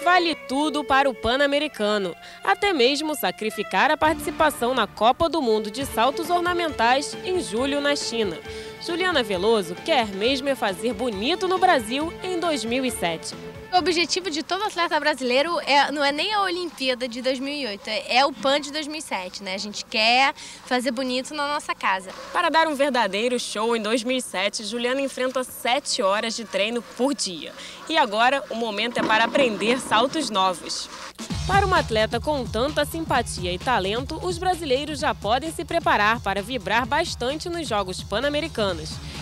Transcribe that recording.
Vale tudo para o Pan-Americano, até mesmo sacrificar a participação na Copa do Mundo de saltos ornamentais em julho na China. Juliana Veloso quer mesmo é fazer bonito no Brasil em 2007. O objetivo de todo atleta brasileiro não é nem a Olimpíada de 2008, é o PAN de 2007, né? A gente quer fazer bonito na nossa casa. Para dar um verdadeiro show em 2007, Juliana enfrenta 7 horas de treino por dia. E agora o momento é para aprender saltos novos. Para uma atleta com tanta simpatia e talento, os brasileiros já podem se preparar para vibrar bastante nos Jogos Pan-Americanos.